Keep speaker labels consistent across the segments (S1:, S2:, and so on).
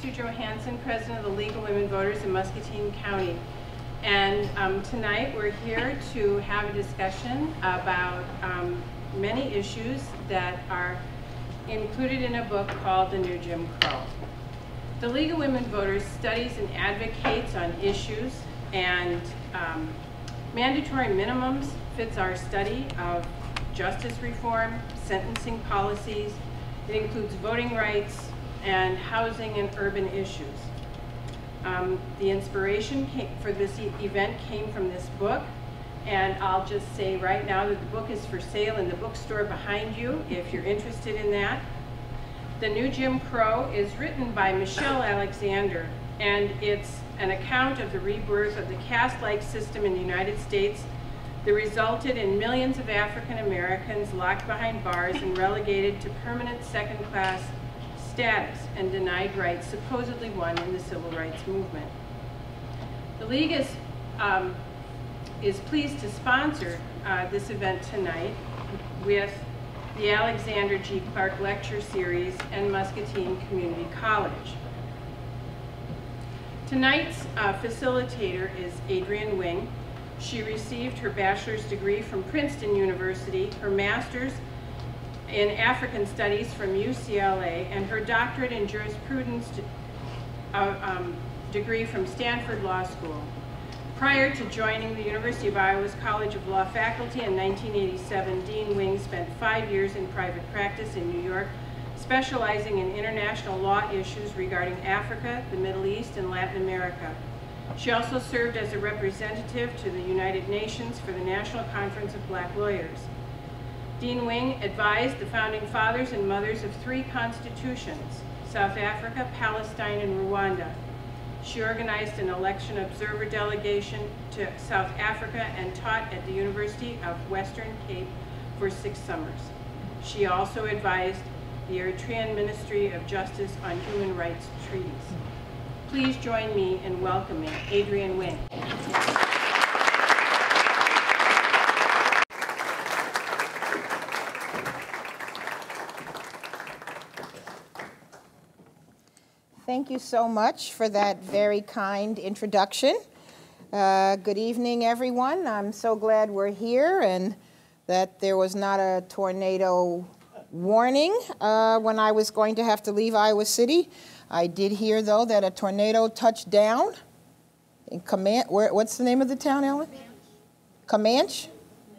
S1: Sue Johansson, President of the League of Women Voters in Muscatine County. And tonight we're here to have a discussion about many issues that are included in a book called The New Jim Crow. The League of Women Voters studies and advocates on issues, and mandatory minimums fits our study of justice reform, sentencing policies. It includes voting rights and housing and urban issues. The inspiration for this event came from this book, and I'll just say right now that the book is for sale in the bookstore behind you if you're interested in that. The New Jim Crow is written by Michelle Alexander, and it's an account of the rebirth of the caste-like system in the United States that resulted in millions of African Americans locked behind bars and relegated to permanent second-class status and denied rights supposedly won in the civil rights movement. The League is pleased to sponsor this event tonight with the Alexander G. Clark Lecture Series and Muscatine Community College. Tonight's facilitator is Adrien Wing. She received her bachelor's degree from Princeton University, her master's in African Studies from UCLA, and her doctorate in jurisprudence degree from Stanford Law School. Prior to joining the University of Iowa's College of Law faculty in 1987, Dean Wing spent 5 years in private practice in New York, specializing in international law issues regarding Africa, the Middle East, and Latin America. She also served as a representative to the United Nations for the National Conference of Black Lawyers. Dean Wing advised the founding fathers and mothers of 3 constitutions, South Africa, Palestine, and Rwanda. She organized an election observer delegation to South Africa and taught at the University of Western Cape for 6 summers. She also advised the Eritrean Ministry of Justice on human rights treaties. Please join me in welcoming Adrien Wing.
S2: Thank you so much for that very kind introduction. Good evening, everyone. I'm so glad we're here and that there was not a tornado warning when I was going to have to leave Iowa City. I did hear, though, that a tornado touched down in Comanche. What's the name of the town, Ellen? Comanche?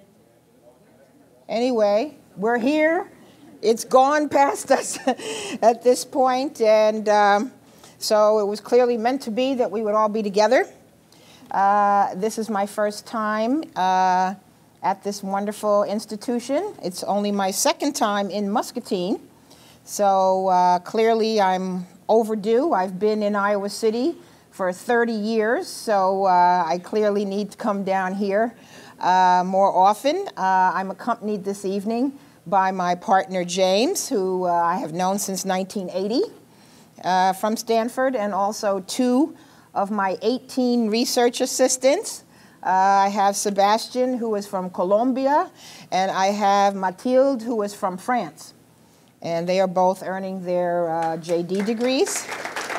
S2: Anyway, we're here. It's gone past us at this point, and so it was clearly meant to be that we would all be together. This is my first time at this wonderful institution. It's only my second time in Muscatine, so clearly I'm overdue. I've been in Iowa City for 30 years, so I clearly need to come down here more often. I'm accompanied this evening by my partner James, who I have known since 1980 from Stanford, and also 2 of my 18 research assistants. I have Sebastian, who is from Colombia, and I have Mathilde, who is from France. And they are both earning their JD degrees.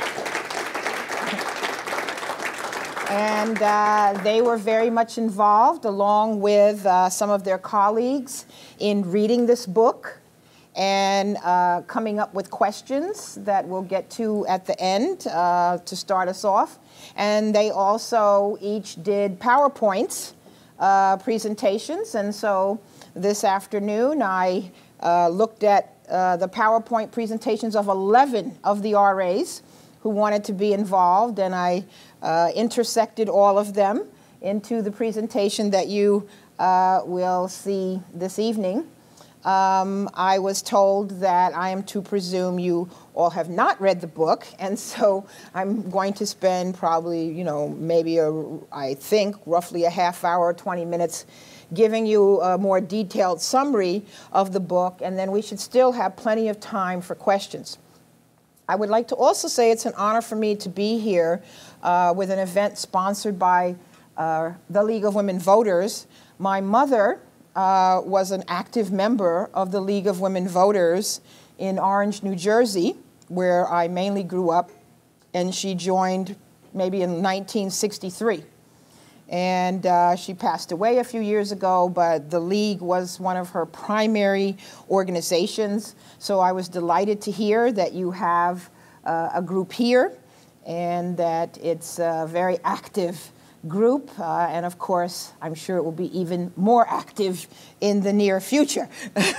S2: And they were very much involved, along with some of their colleagues, in reading this book and coming up with questions that we'll get to at the end to start us off. And they also each did PowerPoints presentations. And so this afternoon I looked at the PowerPoint presentations of 11 of the RAs who wanted to be involved, and I intersected all of them into the presentation that you will see this evening. I was told that I am to presume you all have not read the book, and so I'm going to spend probably, maybe I think roughly a half hour, 20 minutes giving you a more detailed summary of the book, and then we should still have plenty of time for questions. I would like to also say it's an honor for me to be here with an event sponsored by the League of Women Voters. My mother was an active member of the League of Women Voters in Orange, New Jersey, where I mainly grew up. and she joined maybe in 1963. And she passed away a few years ago, but the League was one of her primary organizations. So I was delighted to hear that you have a group here and that it's a very active group. And of course, I'm sure it will be even more active in the near future.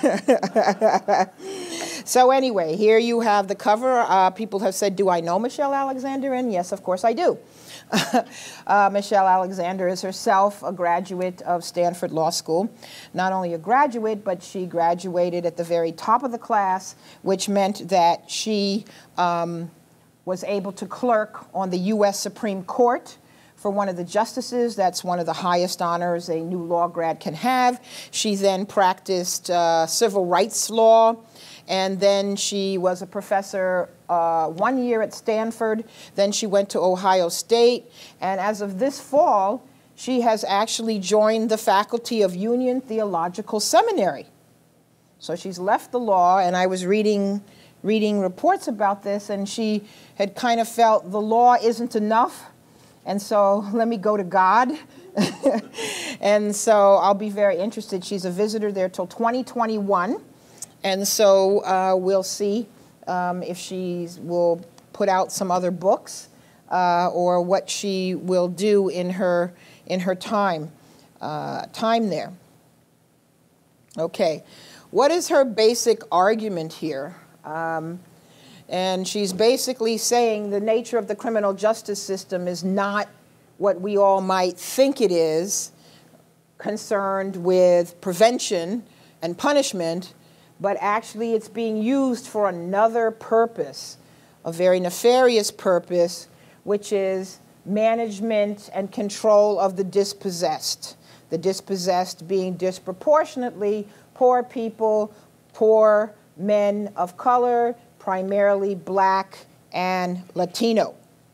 S2: So anyway, here you have the cover. People have said, do I know Michelle Alexander? And yes, of course I do. Michelle Alexander is herself a graduate of Stanford Law School. Not only a graduate, but she graduated at the very top of the class, which meant that she was able to clerk on the U.S. Supreme Court for one of the justices. That's one of the highest honors a new law grad can have. She then practiced civil rights law, and then she was a professor 1 year at Stanford. Then she went to Ohio State, and as of this fall, she has actually joined the faculty of Union Theological Seminary. So she's left the law, and I was reading reports about this, and she had kind of felt the law isn't enough, and so let me go to God. And so I'll be very interested. She's a visitor there till 2021. And so we'll see if she will put out some other books or what she will do in her time there. Okay, what is her basic argument here? And she's basically saying the nature of the criminal justice system is not what we all might think it is, concerned with prevention and punishment, but actually it's being used for another purpose, a very nefarious purpose, which is management and control of the dispossessed being disproportionately poor people, poor men of color, primarily Black and Latino.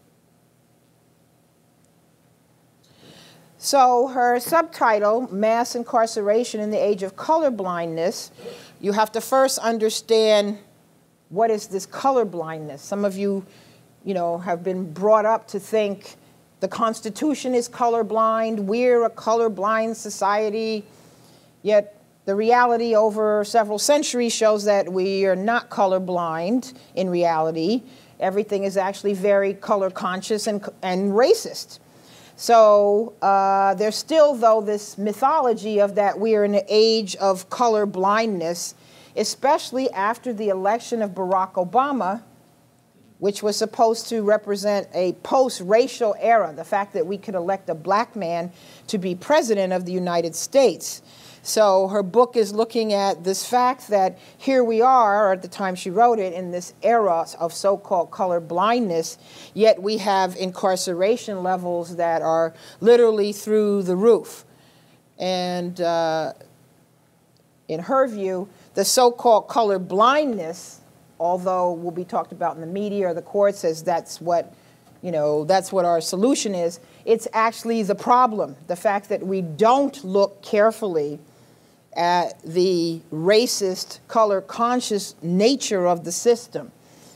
S2: So her subtitle, Mass Incarceration in the Age of Colorblindness, you have to first understand what is this colorblindness. Some of you, have been brought up to think the Constitution is colorblind, we're a colorblind society, yet the reality over several centuries shows that we are not colorblind in reality. Everything is actually very color conscious and racist. So there's still, though, this mythology of that we are in an age of color blindness, especially after the election of Barack Obama, which was supposed to represent a post-racial era, the fact that we could elect a Black man to be president of the United States. So her book is looking at this fact that here we are, or at the time she wrote it, in this era of so-called color blindness, yet we have incarceration levels that are literally through the roof. And in her view, the so-called color blindness, although will be talked about in the media or the court says that's what our solution is, it's actually the problem, the fact that we don't look carefully at the racist, color-conscious nature of the system.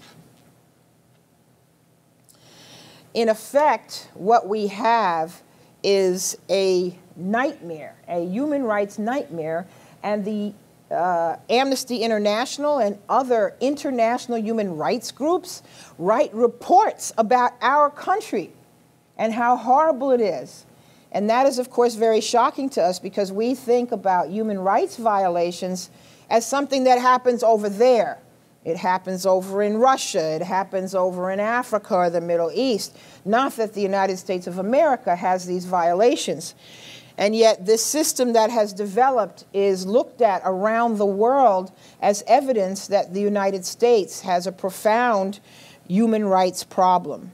S2: In effect, what we have is a nightmare, a human rights nightmare, and the Amnesty International and other international human rights groups write reports about our country and how horrible it is. And that is, of course, very shocking to us because we think about human rights violations as something that happens over there. It happens over in Russia. It happens over in Africa or the Middle East. Not that the United States of America has these violations. And yet this system that has developed is looked at around the world as evidence that the United States has a profound human rights problem.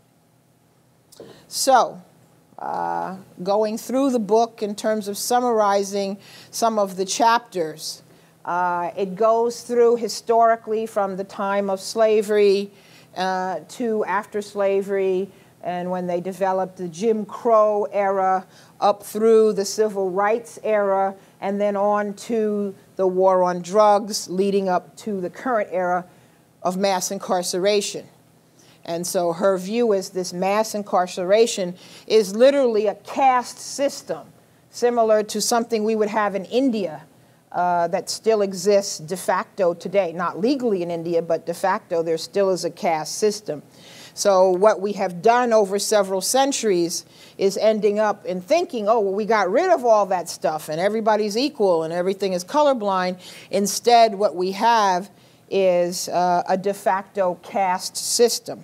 S2: So, going through the book in terms of summarizing some of the chapters, it goes through historically from the time of slavery to after slavery, and when they developed the Jim Crow era, up through the civil rights era, and then on to the war on drugs, leading up to the current era of mass incarceration. And so her view is this mass incarceration is literally a caste system, similar to something we would have in India that still exists de facto today. Not legally in India, but de facto there still is a caste system. So what we have done over several centuries is ending up in thinking, oh, well, we got rid of all that stuff and everybody's equal and everything is colorblind. Instead, what we have is a de facto caste system.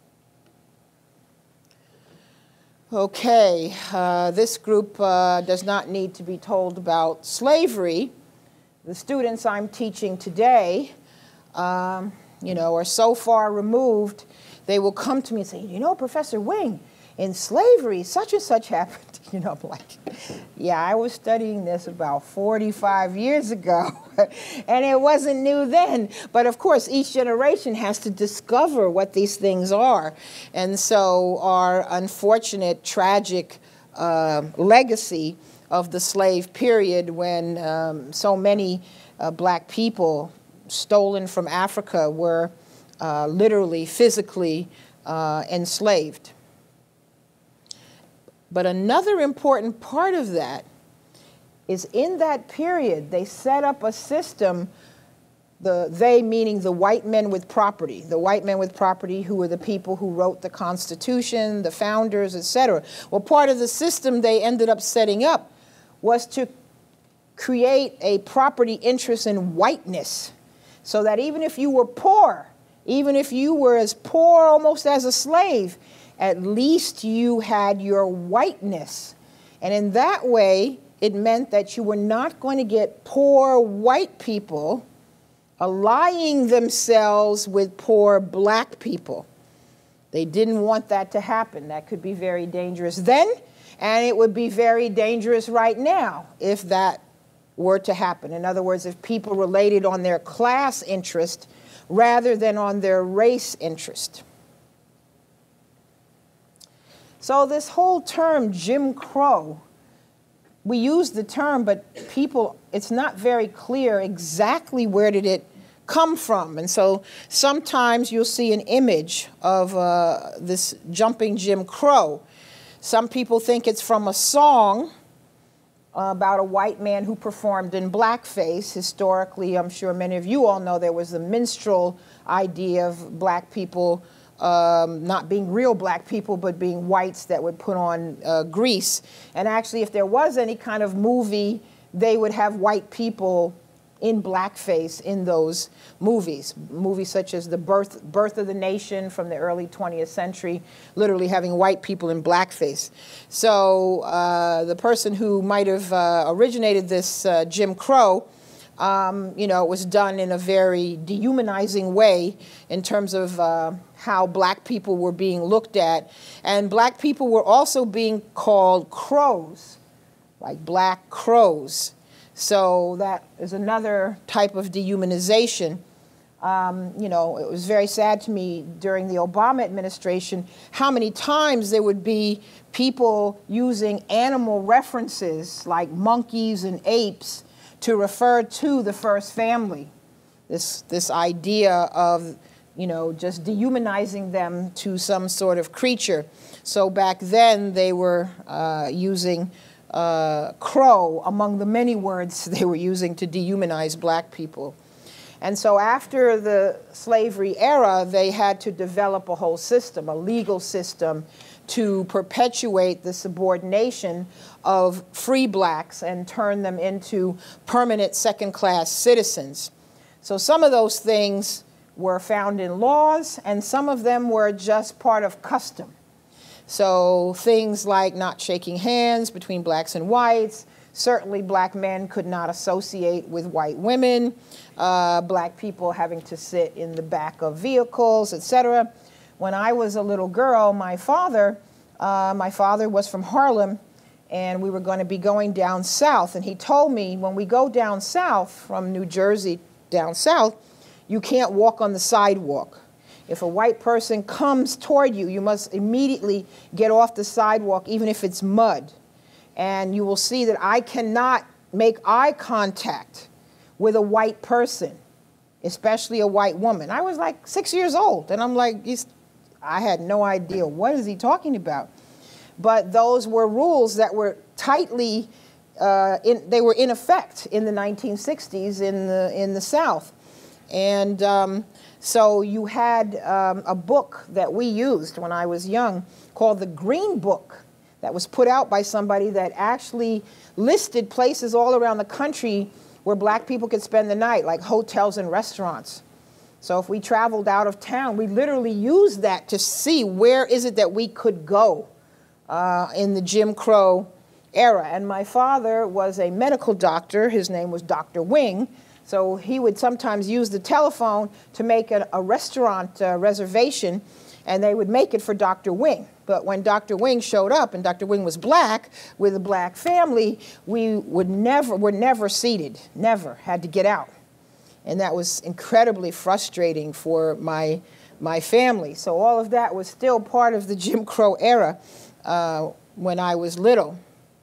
S2: Okay, this group does not need to be told about slavery. The students I'm teaching today, are so far removed, they will come to me and say, you know, Professor Wing, in slavery, such and such happened. I'm like, yeah, I was studying this about 45 years ago, and it wasn't new then. But of course, each generation has to discover what these things are. And so our unfortunate, tragic legacy of the slave period, when so many black people stolen from Africa were literally, physically enslaved. But another important part of that is in that period, they set up a system, they meaning the white men with property, who were the people who wrote the Constitution, the founders, etc. Well, part of the system they ended up setting up was to create a property interest in whiteness, so that even if you were poor, even if you were as poor almost as a slave, at least you had your whiteness. And in that way, it meant that you were not going to get poor white people allying themselves with poor black people. They didn't want that to happen. That could be very dangerous then, and it would be very dangerous right now if that were to happen. In other words, if people related on their class interest rather than on their race interest. So this whole term, Jim Crow, we use the term, but people, it's not very clear exactly where did it come from. And so sometimes you'll see an image of this jumping Jim Crow. Some people think it's from a song about a white man who performed in blackface. Historically, I'm sure many of you all know there was the minstrel idea of black people not being real black people, but being whites that would put on grease. And actually, if there was any kind of movie, they would have white people in blackface in those movies. Movies such as The Birth of the Nation from the early 20th century, literally having white people in blackface. So the person who might have originated this Jim Crow, it was done in a very dehumanizing way in terms of how black people were being looked at. And black people were also being called crows, like black crows. So that is another type of dehumanization. It was very sad to me during the Obama administration how many times there would be people using animal references like monkeys and apes to refer to the first family. This idea of, just dehumanizing them to some sort of creature. So back then they were using crow among the many words they were using to dehumanize black people. And so after the slavery era, they had to develop a whole system, a legal system, to perpetuate the subordination of free blacks and turn them into permanent second-class citizens. So some of those things were found in laws, and some of them were just part of custom. So things like not shaking hands between blacks and whites. Certainly black men could not associate with white women. Black people having to sit in the back of vehicles, etc. When I was a little girl, my father was from Harlem, and we were going to be going down south. And he told me, when we go down south, from New Jersey down south, you can't walk on the sidewalk. If a white person comes toward you, you must immediately get off the sidewalk, even if it's mud. And you will see that I cannot make eye contact with a white person, especially a white woman. I was like 6 years old, and I'm like, I had no idea, what is he talking about? But those were rules that were tightly, they were in effect in the 1960s in the South. And so you had a book that we used when I was young called the Green Book that was put out by somebody that actually listed places all around the country where black people could spend the night, like hotels and restaurants. So if we traveled out of town, we literally used that to see where is it that we could go in the Jim Crow era. And my father was a medical doctor. His name was Dr. Wing. So he would sometimes use the telephone to make a restaurant reservation, and they would make it for Dr. Wing. But when Dr. Wing showed up, and Dr. Wing was black, with a black family, we were never seated, never, had to get out. And that was incredibly frustrating for my family. So all of that was still part of the Jim Crow era when I was little.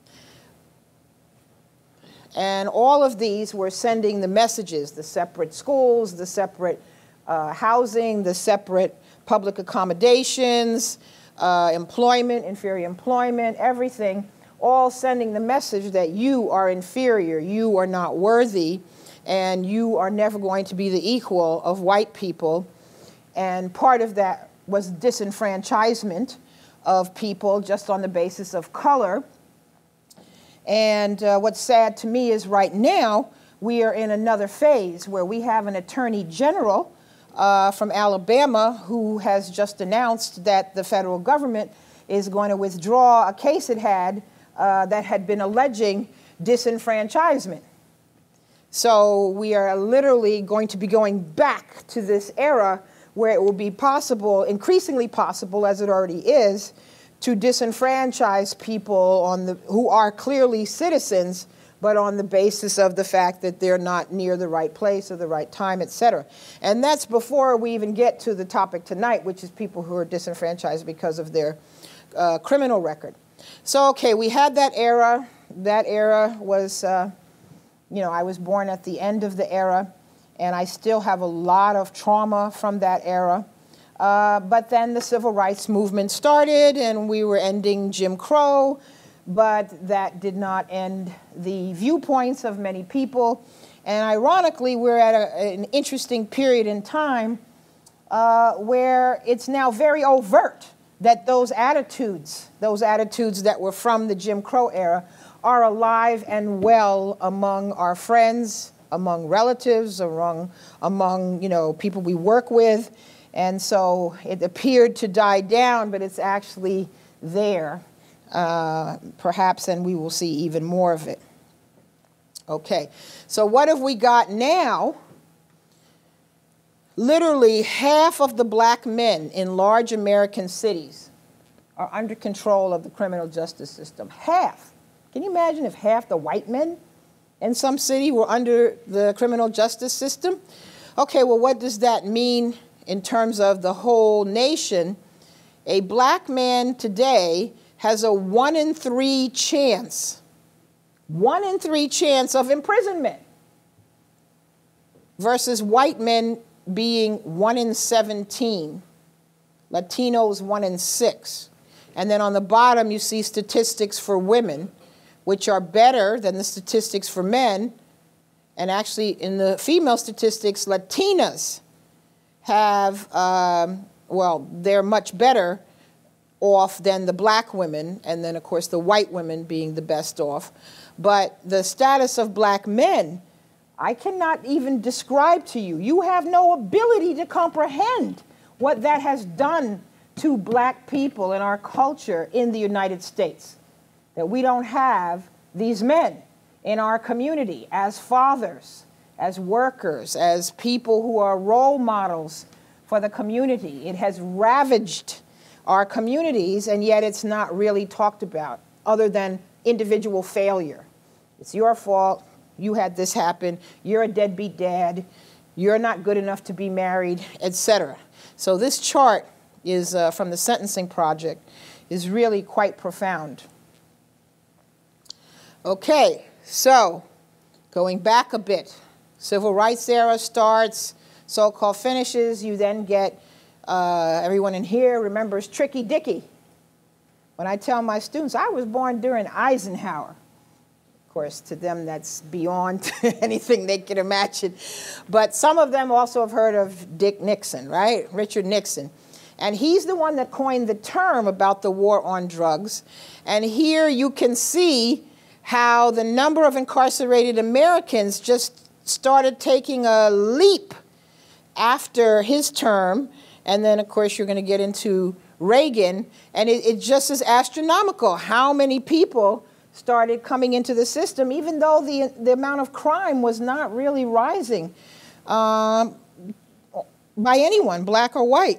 S2: And all of these were sending the messages, the separate schools, the separate housing, the separate public accommodations, employment, inferior employment, everything, all sending the message that you are inferior, you are not worthy, and you are never going to be the equal of white people. And part of that was disenfranchisement of people just on the basis of color. And what's sad to me is right now we are in another phase where we have an attorney general from Alabama who has just announced that the federal government is going to withdraw a case it had that had been alleging disenfranchisement. So we are literally going to be going back to this era where it will be possible, increasingly possible as it already is, to disenfranchise people who are clearly citizens, but on the basis of the fact that they're not near the right place or the right time, et cetera. And that's before we even get to the topic tonight, which is people who are disenfranchised because of their criminal record. So, okay, we had that era. That era was, I was born at the end of the era, and I still have a lot of trauma from that era. But then the civil rights movement started, and we were ending Jim Crow, but that did not end the viewpoints of many people. And ironically, we're at an interesting period in time where it's now very overt that those attitudes that were from the Jim Crow era are alive and well among our friends, among relatives, among people we work with. And so it appeared to die down, but it's actually there, perhaps, and we will see even more of it. Okay, so what have we got now? Literally half of the black men in large American cities are under control of the criminal justice system. Half. Can you imagine if half the white men in some city were under the criminal justice system? Okay, well, what does that mean in terms of the whole nation? A black man today has a 1 in 3 chance, 1 in 3 chance of imprisonment, versus white men being 1 in 17, Latinos 1 in 6. And then on the bottom you see statistics for women, which are better than the statistics for men. And actually in the female statistics, Latinas have, they're much better off than the black women, and then of course the white women being the best off. But the status of black men, I cannot even describe to you. You have no ability to comprehend what that has done to black people in our culture in the United States. That we don't have these men in our community as fathers, as workers, as people who are role models for the community. It has ravaged our communities, and yet it's not really talked about other than individual failure. It's your fault, you had this happen, you're a deadbeat dad, you're not good enough to be married, etc. So this chart is from the Sentencing Project, is really quite profound. Okay, so going back a bit, civil rights era starts, so-called finishes, you then get Everyone in here remembers Tricky Dicky. When I tell my students, I was born during Eisenhower. Of course, to them, that's beyond anything they can imagine. But some of them also have heard of Dick Nixon, right? Richard Nixon. And he's the one that coined the term about the war on drugs. And here you can see how the number of incarcerated Americans just started taking a leap after his term. And then, of course, you're going to get into Reagan. And it just is astronomical how many people started coming into the system, even though the amount of crime was not really rising by anyone, black or white.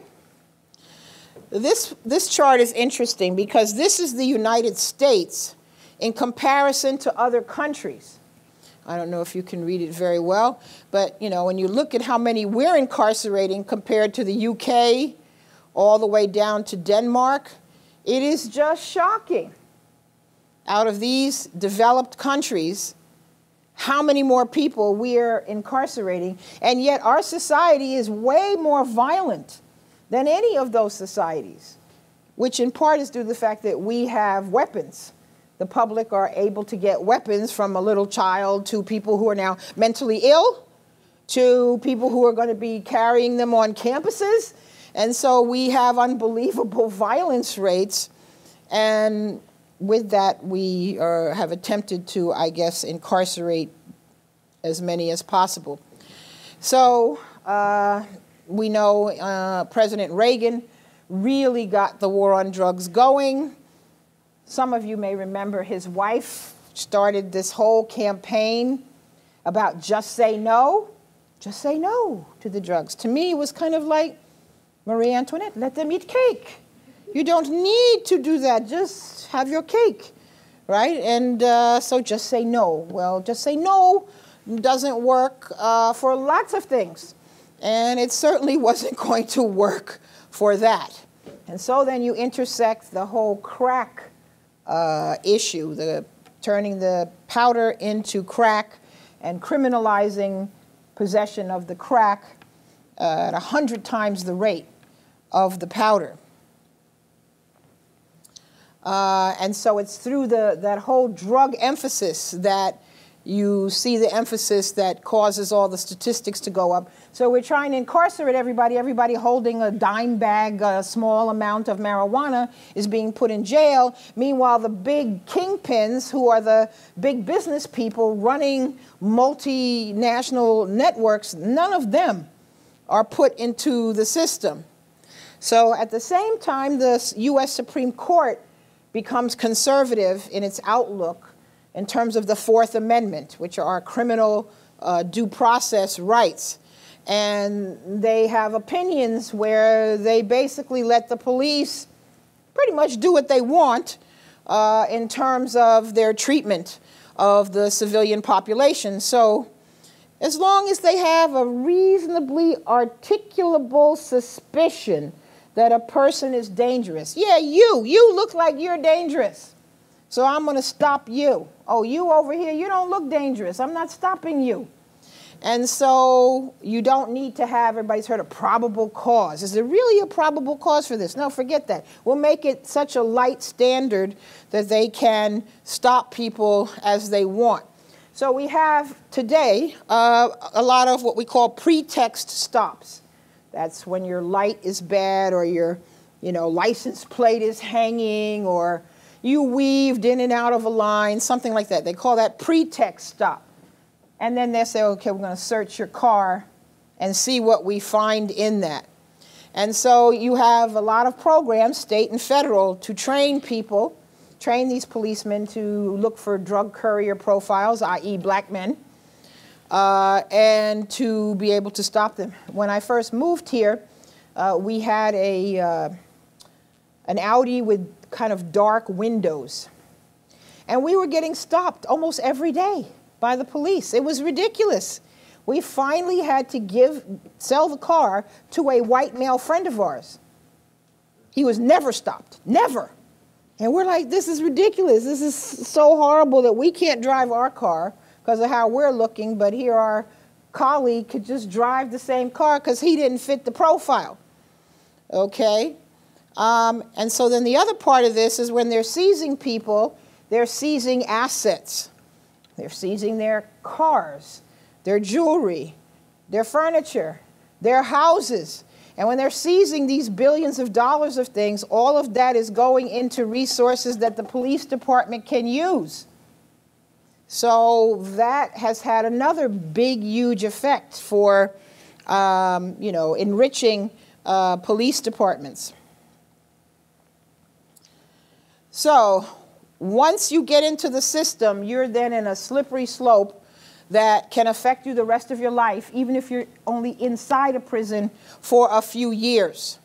S2: This chart is interesting because this is the United States in comparison to other countries. I don't know if you can read it very well, but you know, when you look at how many we're incarcerating compared to the UK, all the way down to Denmark, it is just shocking. Out of these developed countries, how many more people we're incarcerating, and yet our society is way more violent than any of those societies, which in part is due to the fact that we have weapons. The public are able to get weapons from a little child to people who are now mentally ill, to people who are going to be carrying them on campuses. And so we have unbelievable violence rates. And with that, we have attempted to, I guess, incarcerate as many as possible. So we know President Reagan really got the war on drugs going. Some of you may remember his wife started this whole campaign about just say no to the drugs. To me, it was kind of like Marie Antoinette, let them eat cake. You don't need to do that, just have your cake, right? And so just say no. Well, just say no doesn't work for lots of things. And it certainly wasn't going to work for that. And so then you intersect the whole crack issue, turning the powder into crack and criminalizing possession of the crack at 100 times the rate of the powder. And so it's through that whole drug emphasis that you see the emphasis that causes all the statistics to go up. So we're trying to incarcerate everybody holding a dime bag, a small amount of marijuana is being put in jail. Meanwhile, the big kingpins, who are the big business people running multinational networks, none of them are put into the system. So at the same time, the U.S. Supreme Court becomes conservative in its outlook in terms of the Fourth Amendment, which are our criminal due process rights. And they have opinions where they basically let the police pretty much do what they want in terms of their treatment of the civilian population. So as long as they have a reasonably articulable suspicion that a person is dangerous. Yeah, you look like you're dangerous, so I'm going to stop you. Oh, you over here, you don't look dangerous. I'm not stopping you. And so you don't need to have, everybody's heard of probable cause. Is there really a probable cause for this? No, forget that. We'll make it such a light standard that they can stop people as they want. So we have today a lot of what we call pretext stops. That's when your light is bad, or your license plate is hanging, or you weaved in and out of a line, something like that. They call that pretext stop. And then they say, okay, we're going to search your car and see what we find in that. And so you have a lot of programs, state and federal, to train people, train these policemen to look for drug courier profiles, i.e. black men, and to be able to stop them. When I first moved here, we had an Audi with kind of dark windows. And we were getting stopped almost every day by the police. It was ridiculous. We finally had to sell the car to a white male friend of ours. He was never stopped, never. And we're like, this is ridiculous. This is so horrible that we can't drive our car because of how we're looking, but here our colleague could just drive the same car because he didn't fit the profile. Okay? And so then the other part of this is when they're seizing people, they're seizing assets. They're seizing their cars, their jewelry, their furniture, their houses. And when they're seizing these billions of dollars of things, all of that is going into resources that the police department can use. So that has had another big, huge effect for, you know, enriching police departments. So once you get into the system, you're then in a slippery slope that can affect you the rest of your life, even if you're only inside a prison for a few years.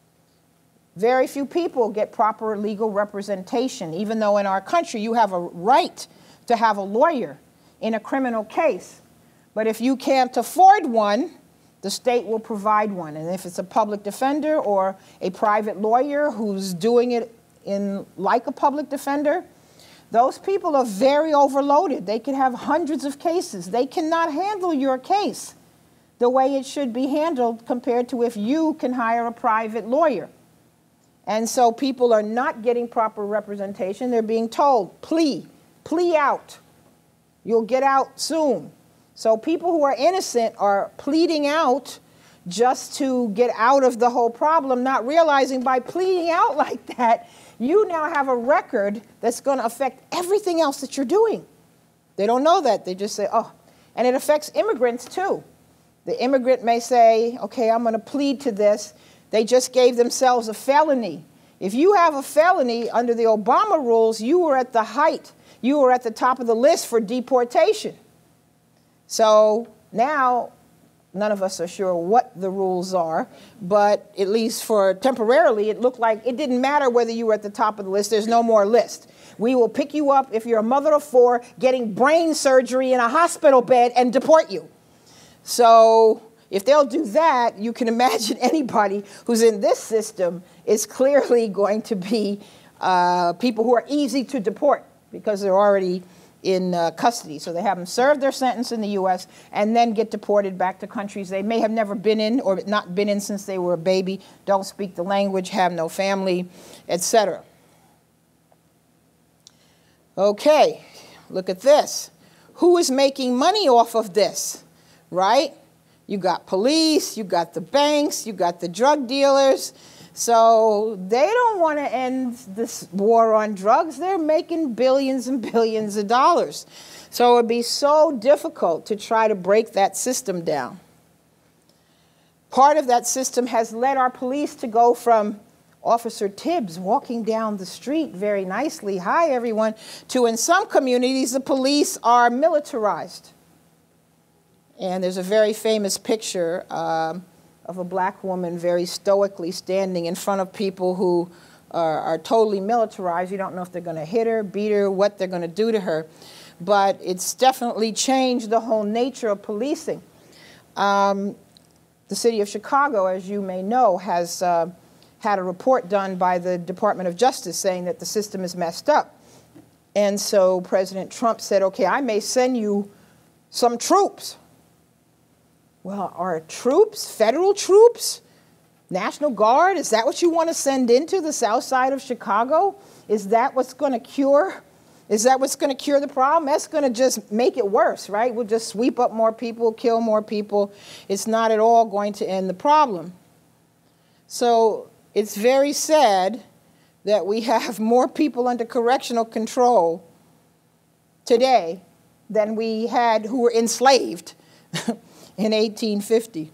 S2: Very few people get proper legal representation, even though in our country you have a right to have a lawyer in a criminal case. But if you can't afford one, the state will provide one. And if it's a public defender or a private lawyer who's doing it like a public defender, those people are very overloaded. They can have hundreds of cases. They cannot handle your case the way it should be handled compared to if you can hire a private lawyer. And so people are not getting proper representation. They're being told, plea out. You'll get out soon. So people who are innocent are pleading out just to get out of the whole problem, not realizing by pleading out like that, you now have a record that's going to affect everything else that you're doing. They don't know that. They just say, oh. And it affects immigrants, too. The immigrant may say, okay, I'm going to plead to this. They just gave themselves a felony. If you have a felony under the Obama rules, you were at the height. You were at the top of the list for deportation. So now, none of us are sure what the rules are, but at least for temporarily, it looked like it didn't matter whether you were at the top of the list. There's no more list. We will pick you up if you're a mother of 4 getting brain surgery in a hospital bed and deport you. So if they'll do that, you can imagine anybody who's in this system is clearly going to be people who are easy to deport because they're already in custody. So they haven't served their sentence in the U.S. and then get deported back to countries they may have never been in or not been in since they were a baby, don't speak the language, have no family, etc. Okay, look at this. Who is making money off of this, right? You got police, you got the banks, you got the drug dealers. So they don't want to end this war on drugs. They're making billions and billions of dollars. So it would be so difficult to try to break that system down. Part of that system has led our police to go from Officer Tibbs walking down the street very nicely, hi everyone, to in some communities the police are militarized. And there's a very famous picture of a black woman very stoically standing in front of people who are totally militarized. You don't know if they're going to hit her, beat her, what they're going to do to her. But it's definitely changed the whole nature of policing. The city of Chicago, as you may know, has had a report done by the Department of Justice saying that the system is messed up. And so President Trump said, okay, I may send you some troops. Well, are troops, federal troops, National Guard, is that what you want to send into the south side of Chicago? Is that what's going to cure? Is that what's going to cure the problem? That's going to just make it worse, right? We'll just sweep up more people, kill more people. It's not at all going to end the problem. So it's very sad that we have more people under correctional control today than we had who were enslaved in 1850.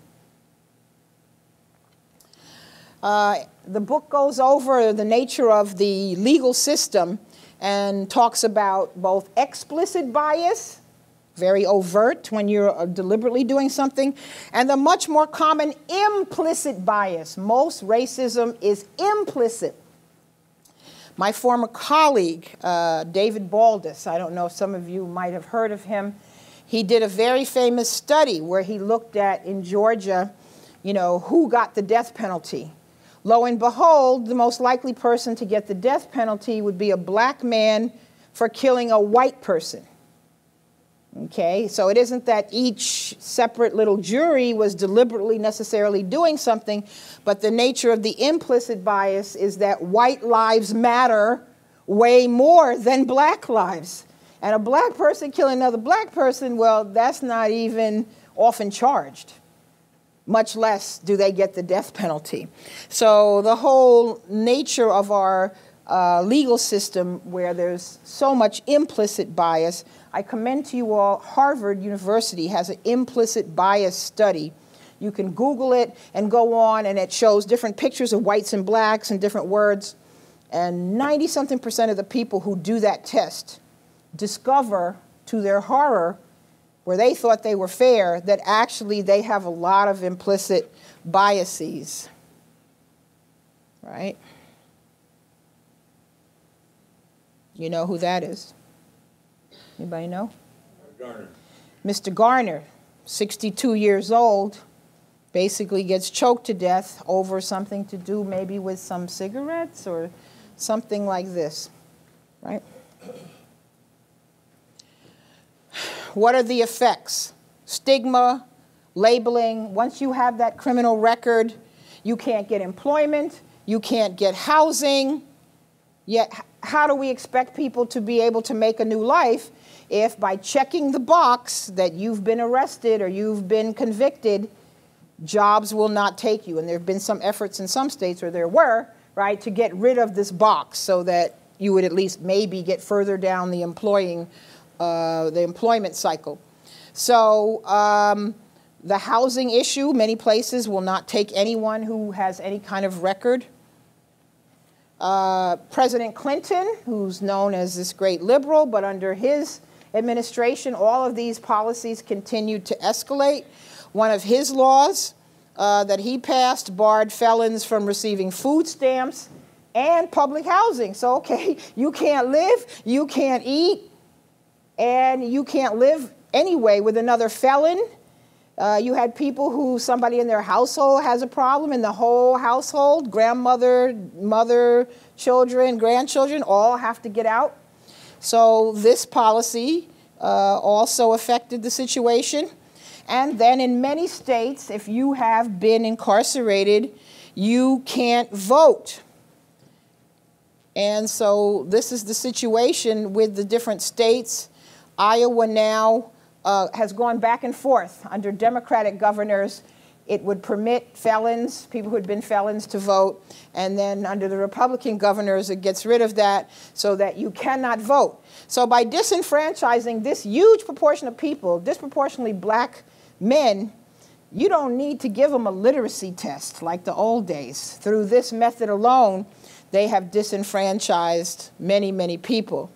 S2: The book goes over the nature of the legal system and talks about both explicit bias, very overt when you're deliberately doing something, and the much more common implicit bias. Most racism is implicit. My former colleague, David Baldus, I don't know if some of you might have heard of him, he did a very famous study where he looked at, in Georgia, who got the death penalty. Lo and behold, the most likely person to get the death penalty would be a black man for killing a white person. Okay, so it isn't that each separate little jury was deliberately necessarily doing something, but the nature of the implicit bias is that white lives matter way more than black lives. And a black person killing another black person, well, that's not even often charged, much less do they get the death penalty. So the whole nature of our legal system, where there's so much implicit bias, I commend to you all, Harvard University has an implicit bias study. You can Google it and go on, and it shows different pictures of whites and blacks and different words. And 90-something% of the people who do that test discover, to their horror, where they thought they were fair, that actually they have a lot of implicit biases, right? You know who that is? Anybody know?
S3: Garner.
S2: Mr. Garner, 62 years old, basically gets choked to death over something to do maybe with some cigarettes or something like this, right? What are the effects? Stigma, labeling. Once you have that criminal record, you can't get employment, you can't get housing. Yet, how do we expect people to be able to make a new life if by checking the box that you've been arrested or you've been convicted, jobs will not take you? And there have been some efforts in some states, or there were, right, to get rid of this box so that you would at least maybe get further down the employment cycle. So the housing issue, many places will not take anyone who has any kind of record. President Clinton, who's known as this great liberal, but under his administration, all of these policies continued to escalate. One of his laws that he passed barred felons from receiving food stamps and public housing. So, okay, you can't live, you can't eat, and you can't live anyway with another felon. You had people who somebody in their household has a problem, and the whole household, grandmother, mother, children, grandchildren, all have to get out. So this policy also affected the situation. And then in many states, if you have been incarcerated, you can't vote. And so this is the situation with the different states. Iowa now has gone back and forth. Under Democratic governors, it would permit felons, people who had been felons, to vote. And then under the Republican governors, it gets rid of that so that you cannot vote. So by disenfranchising this huge proportion of people, disproportionately black men, you don't need to give them a literacy test like the old days. Through this method alone, they have disenfranchised many, many people.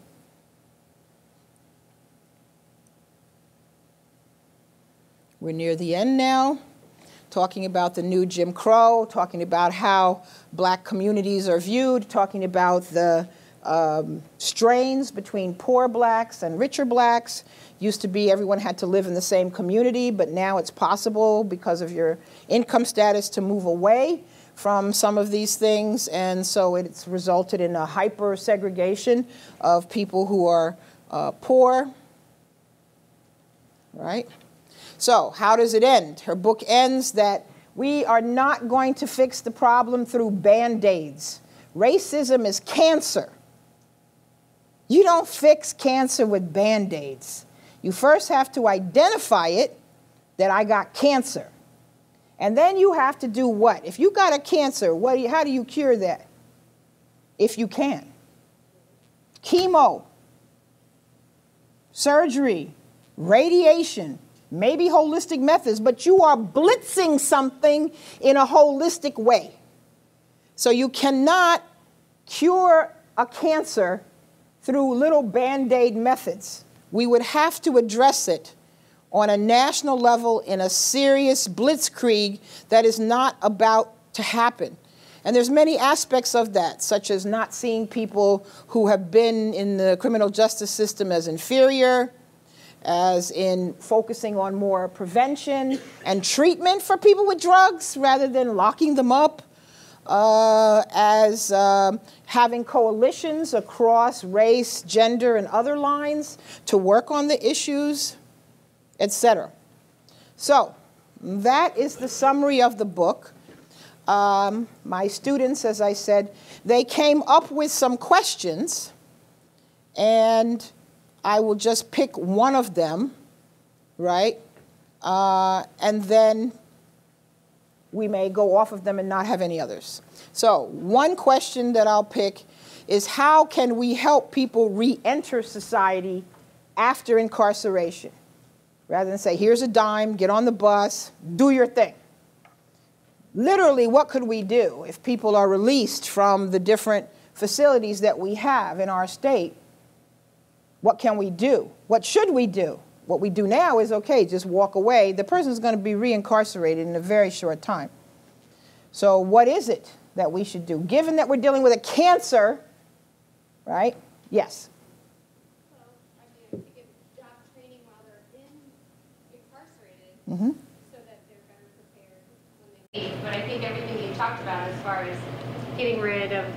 S2: We're near the end now, talking about the new Jim Crow, talking about how black communities are viewed, talking about the strains between poor blacks and richer blacks. Used to be everyone had to live in the same community, but now it's possible because of your income status to move away from some of these things, and so it's resulted in a hyper segregation of people who are poor, right? So how does it end? Her book ends that we are not going to fix the problem through Band-Aids. Racism is cancer. You don't fix cancer with Band-Aids. You first have to identify it, that I got cancer. And then you have to do what? If you got a cancer, how do you cure that? If you can. Chemo, surgery, radiation, maybe holistic methods, but you are blitzing something in a holistic way. So you cannot cure a cancer through little Band-Aid methods. We would have to address it on a national level in a serious blitzkrieg that is not about to happen. And there's many aspects of that, such as not seeing people who have been in the criminal justice system as inferior, as in focusing on more prevention and treatment for people with drugs rather than locking them up, as having coalitions across race, gender, and other lines to work on the issues. etc. So that is the summary of the book. My students, as I said, they came up with some questions, and I will just pick one of them, right? And then we may go off of them and not have any others. So one question that I'll pick is, how can we help people re-enter society after incarceration? Rather than say, here's a dime, get on the bus, do your thing. Literally, what could we do if people are released from the different facilities that we have in our state? What can we do? What should we do? What we do now is, okay, just walk away. The person's going to be reincarcerated in a very short time. So what is it that we should do? Given that we're dealing with a cancer, right? Yes?
S3: Well, I mean, to give job training while they're incarcerated,
S2: Mm-hmm.
S3: so that they're better prepared when they leave. But I think everything you talked about as far as getting rid of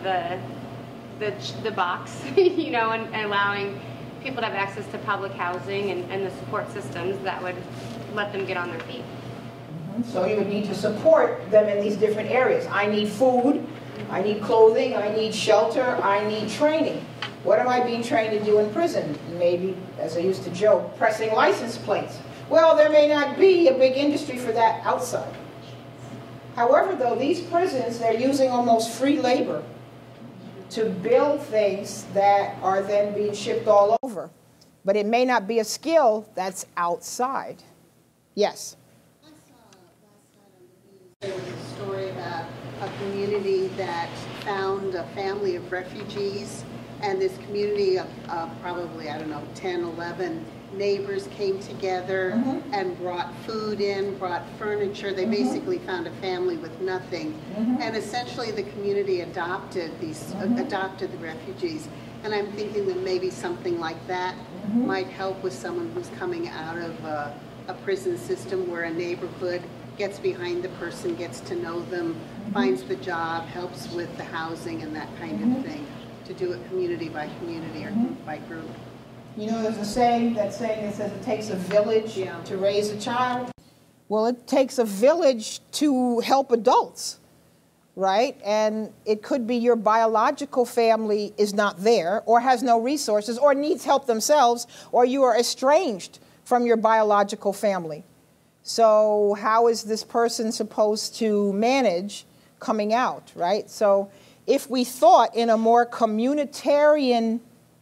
S3: the box, you know, and allowing people to have access to public housing and the support systems that would let them get on their feet.
S2: So you would need to support them in these different areas. I need food, I need clothing, I need shelter, I need training. What am I being trained to do in prison? Maybe, as I used to joke, pressing license plates. Well, there may not be a big industry for that outside. However, though, these prisons, they're using almost free labor to build things that are then being shipped all over. But it may not be a skill that's outside. Yes?
S4: I saw last night on the news, there was a story about a community that found a family of refugees, and this community of probably, I don't know, 10, 11 neighbors came together and brought food in, brought furniture. They basically found a family with nothing. And essentially the community adopted adopted the refugees. And I'm thinking that maybe something like that might help with someone who's coming out of a prison system, where a neighborhood gets behind the person, gets to know them, finds the job, helps with the housing and that kind of thing, to do it community by community or group by group.
S2: You know, there's a saying that says it takes a village to raise a child. Well, it takes a village to help adults, right? And it could be your biological family is not there, or has no resources, or needs help themselves, or you are estranged from your biological family. So how is this person supposed to manage coming out, right? So if we thought in a more communitarian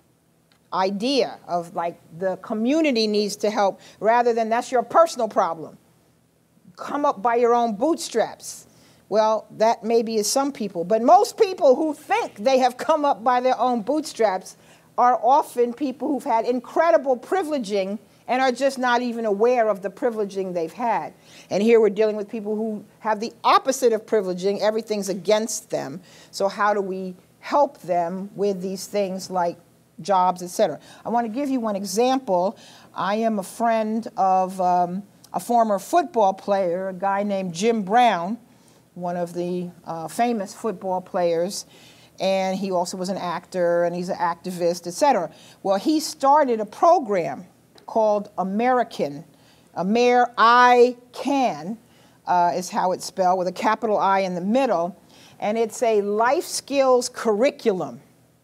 S2: idea of, like, the community needs to help, rather than that's your personal problem, come up by your own bootstraps. Well, that maybe is some people, but most people who think they have come up by their own bootstraps are often people who've had incredible privileging and are just not even aware of the privileging they've had. And here we're dealing with people who have the opposite of privileging. Everything's against them. So how do we help them with these things like jobs, etc.? I want to give you one example. I am a friend of a former football player, a guy named Jim Brown, one of the famous football players, and he also was an actor, and he's an activist, etc. Well, he started a program called American. I Can is how it's spelled, with a capital I in the middle, and it's a life skills curriculum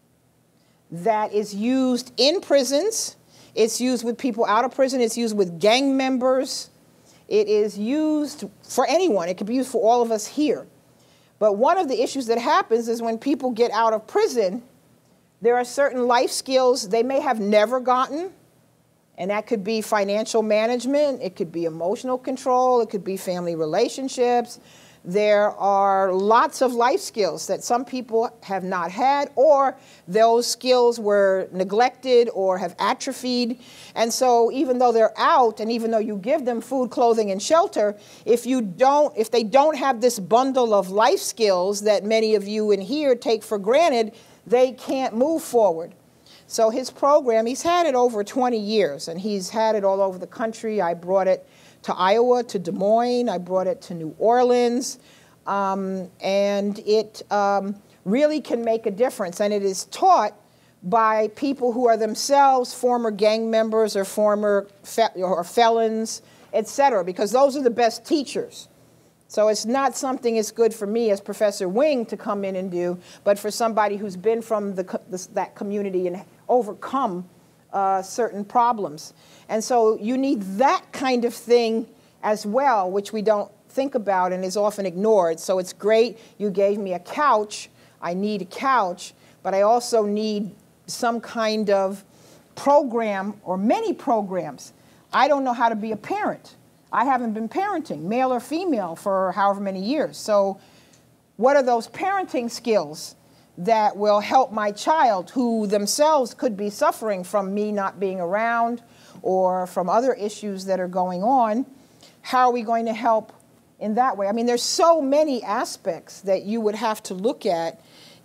S2: that is used in prisons. It's used with people out of prison. It's used with gang members. It is used for anyone. It could be used for all of us here. But one of the issues that happens is when people get out of prison, there are certain life skills they may have never gotten, and that could be financial management, it could be emotional control, it could be family relationships. There are lots of life skills that some people have not had, or those skills were neglected or have atrophied. And so even though they're out, and even though you give them food, clothing, and shelter, if they don't have this bundle of life skills that many of you in here take for granted, they can't move forward. So his program, he's had it over 20 years, and he's had it all over the country. I brought it to Iowa, to Des Moines. I brought it to New Orleans. And it really can make a difference. And it is taught by people who are themselves former gang members or former felons, etc., because those are the best teachers. So it's not something it's good for me as Professor Wing to come in and do, but for somebody who's been from that community and overcome certain problems. And so you need that kind of thing as well, which we don't think about and is often ignored. So it's great you gave me a couch. I need a couch, but I also need some kind of program or many programs. I don't know how to be a parent. I haven't been parenting, male or female, for however many years. So what are those parenting skills that will help my child, who themselves could be suffering from me not being around or from other issues that are going on? How are we going to help in that way? I mean, there's so many aspects that you would have to look at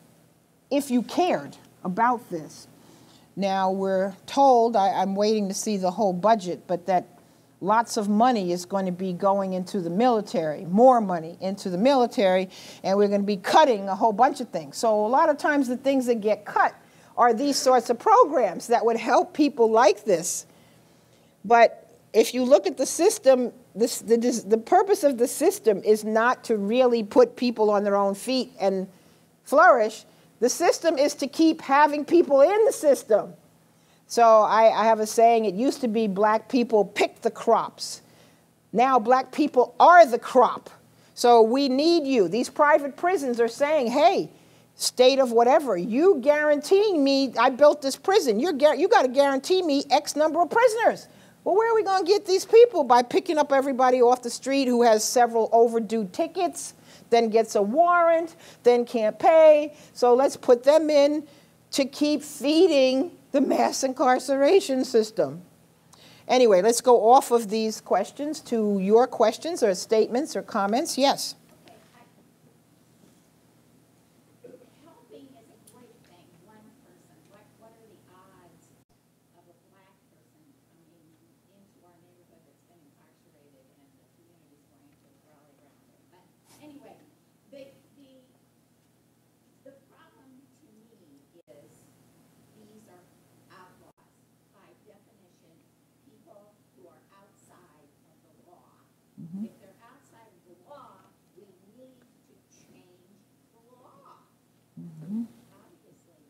S2: if you cared about this. Now, we're told, I'm waiting to see the whole budget, but that lots of money is going to be going into the military, more money into the military, and we're going to be cutting a whole bunch of things. So a lot of times the things that get cut are these sorts of programs that would help people like this. But if you look at the system, the purpose of the system is not to really put people on their own feet and flourish. The system is to keep having people in the system. So I have a saying, it used to be black people pick the crops. Now black people are the crop. So we need you. These private prisons are saying, hey, state of whatever, you guaranteeing me, I built this prison, you got to guarantee me X number of prisoners. Well, where are we going to get these people? By picking up everybody off the street who has several overdue tickets, then gets a warrant, then can't pay. So let's put them in to keep feeding the mass incarceration system. Anyway, let's go off of these questions to your questions or statements or comments. Yes?
S5: Helping is a great thing, one person. What are the odds of a black person coming into our neighborhood that's been incarcerated and the community's going to rally around it? But anyway, the problem to me is these are outlaws. By definition, people who are outside of the law. Mm-hmm. If they're outside of the law, we need to change the law. Mm-hmm. Obviously,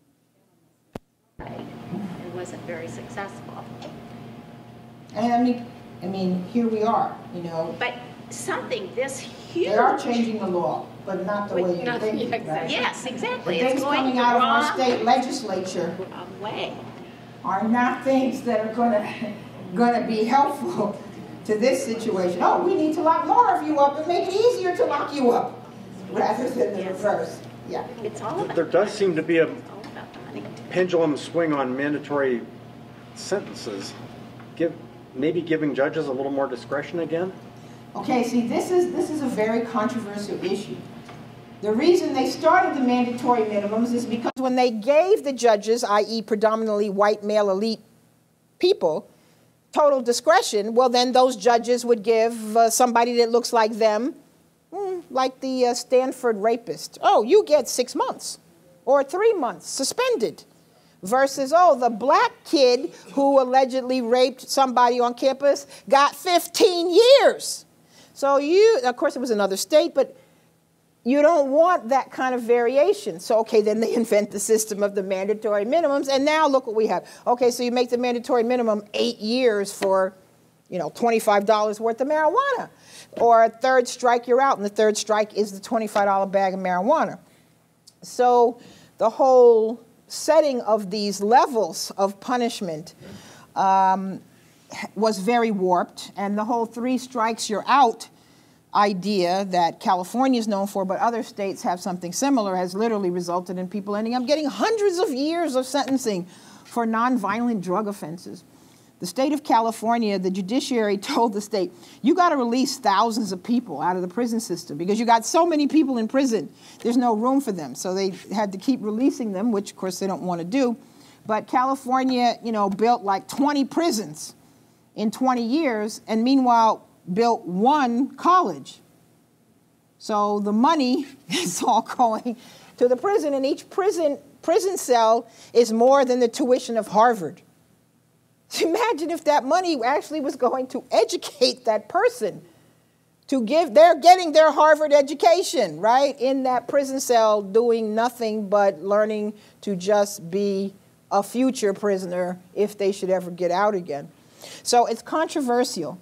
S3: It wasn't very successful.
S2: And I mean, here we are, you know.
S5: But something this huge.
S2: They are changing the law, but not the way you think. Right?
S5: Yes, exactly.
S2: The things coming out of our state legislature are not things that are going to be helpful to this situation. Oh, we need to lock more of you up and make it easier to lock you up, rather than the reverse. Yeah.
S3: It's all about
S6: there does seem to be a pendulum swing on mandatory sentences. Maybe giving judges a little more discretion again?
S2: Okay, see, this is a very controversial issue. The reason they started the mandatory minimums is because when they gave the judges, i.e. predominantly white male elite people, total discretion, well then those judges would give somebody that looks like them, like the Stanford rapist, oh, you get 6 months or 3 months suspended. Versus, oh, the black kid who allegedly raped somebody on campus got 15 years. So of course it was another state, but you don't want that kind of variation. So, okay, then they invent the system of the mandatory minimums, and now look what we have. Okay, so you make the mandatory minimum 8 years for, $25 worth of marijuana. Or a third strike, you're out, and the third strike is the $25 bag of marijuana. So the whole setting of these levels of punishment was very warped, and the whole 3 strikes you're out idea that California is known for, but other states have something similar, has literally resulted in people ending up getting hundreds of years of sentencing for nonviolent drug offenses. The state of California, the judiciary told the state, you got to release thousands of people out of the prison system because you got so many people in prison, there's no room for them. So they had to keep releasing them, which of course they don't want to do. But California, built like 20 prisons in 20 years, and meanwhile built 1 college. So the money is all going to the prison, and each prison prison cell is more than the tuition of Harvard. Imagine if that money actually was going to educate that person to give, they're getting their Harvard education, right? In that prison cell doing nothing but learning to just be a future prisoner if they should ever get out again. So it's controversial.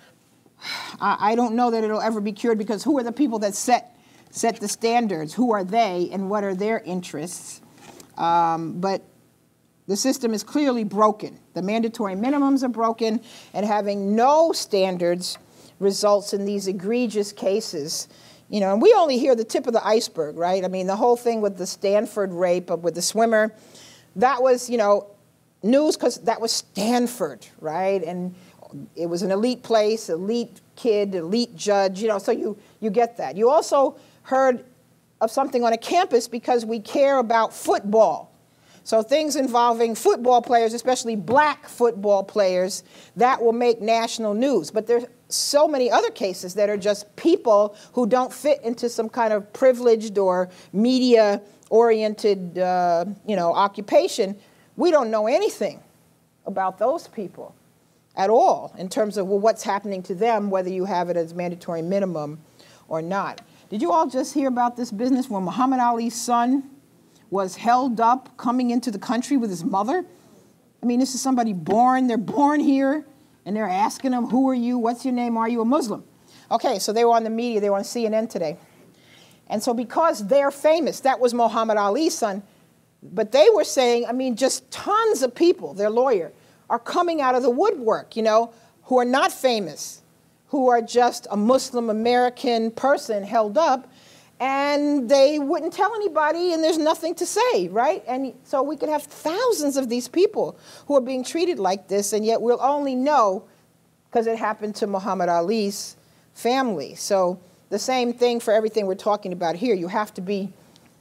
S2: I don't know that it'll ever be cured because who are the people that set the standards? Who are they and what are their interests? But the system is clearly broken. The mandatory minimums are broken, and having no standards results in these egregious cases. You know, and we only hear the tip of the iceberg, right? I mean, the whole thing with the Stanford rape with the swimmer, that was, you know, news because that was Stanford, right? And it was an elite place, elite kid, elite judge, you know, so you get that. You also heard of something on a campus because we care about football. So things involving football players, especially black football players, that will make national news. But there's so many other cases that are just people who don't fit into some kind of privileged or media-oriented, you know, occupation. We don't know anything about those people at all in terms of, well, what's happening to them, whether you have it as mandatory minimum or not. Did you all just hear about this business where Muhammad Ali's son was held up coming into the country with his mother? I mean, this is somebody born, they're born here, and they're asking them, who are you, what's your name, are you a Muslim? Okay, so they were on the media, they were on CNN today. And so because they're famous, that was Muhammad Ali's son, but they were saying, I mean, just tons of people, their lawyer, are coming out of the woodwork, you know, who are not famous, who are just a Muslim American person held up, and they wouldn't tell anybody, and there's nothing to say, right? And so we could have thousands of these people who are being treated like this, and yet we'll only know because it happened to Muhammad Ali's family. So the same thing for everything we're talking about here. You have to be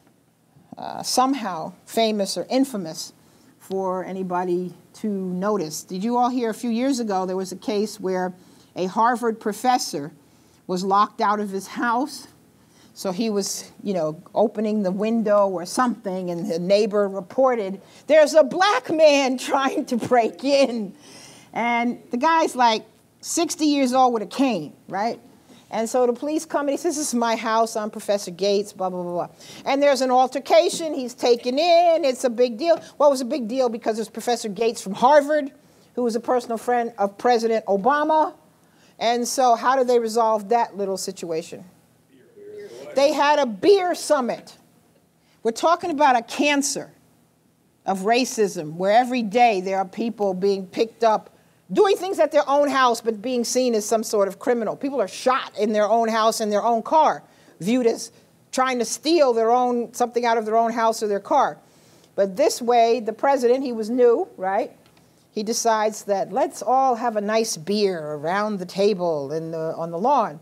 S2: somehow famous or infamous for anybody to notice. Did you all hear a few years ago there was a case where a Harvard professor was locked out of his house? So he was, you know, opening the window or something, and the neighbor reported, there's a black man trying to break in. And the guy's like 60 years old with a cane, right? And so the police come and he says, this is my house, I'm Professor Gates, blah, blah, blah, blah. And there's an altercation, he's taken in, it's a big deal. Well, it was a big deal because there's Professor Gates from Harvard, who was a personal friend of President Obama. And so how did they resolve that little situation? They had a beer summit. We're talking about a cancer of racism where every day there are people being picked up doing things at their own house but being seen as some sort of criminal. People are shot in their own house in their own car, viewed as trying to steal something out of their own house or their car. But this way, the president, he was new, right? He decides that let's all have a nice beer around the table on the lawn.